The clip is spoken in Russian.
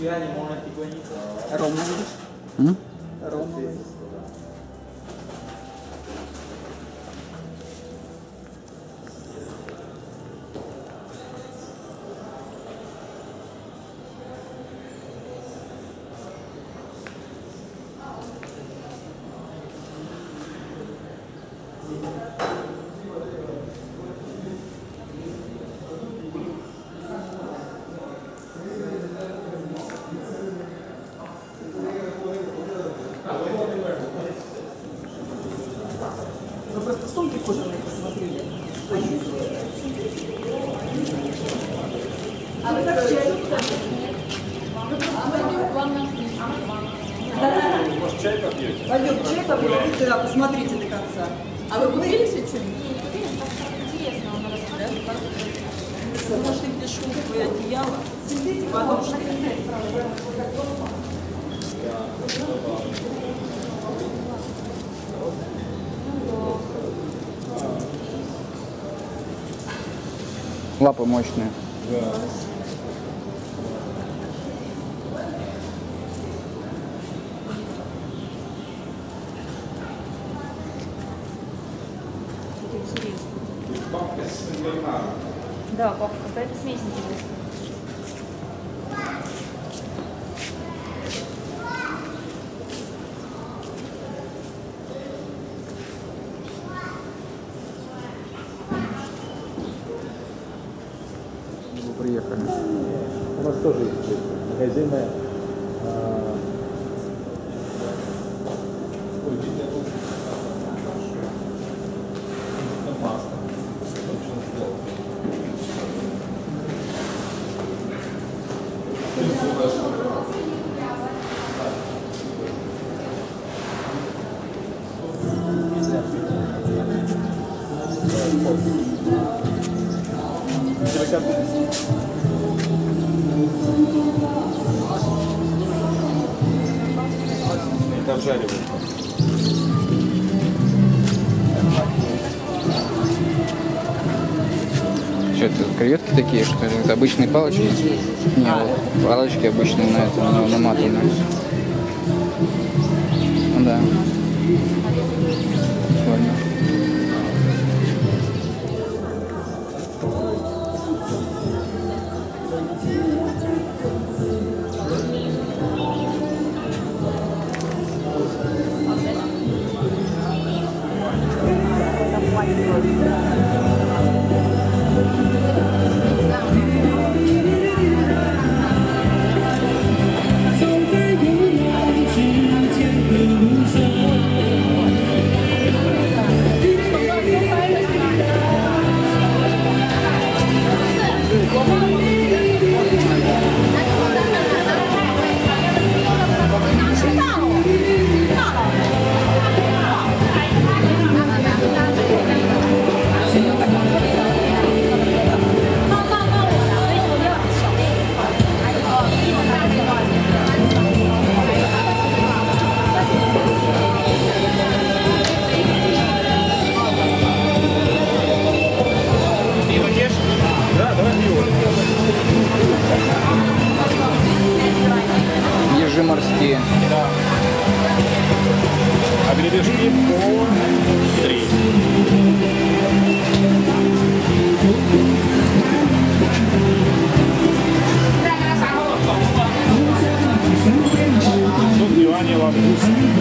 Рому будешь? Рому. Вы просто сумки кожаные посмотрели. А вы как чай? Чай попьете? Пойдем чай попьем, тогда посмотрите до конца. А вы курили себе что-нибудь? Интересно, он рассказывает. Вы нашли где шелковое одеяло, подушки. Лапы мощные. Да. Папка с Сен-Бернаром. Да, папа, какая-то смесь интересная. Вы приехали. У нас тоже есть магазины. Это обжаривают. Что это, креветки такие, что ли? Это обычные палочки? Не, вот палочки обычные на этом, наматанные. Ну да. Прикольно. Ежи морские. Да. А гребешки по 3. Тут юаней во вкус.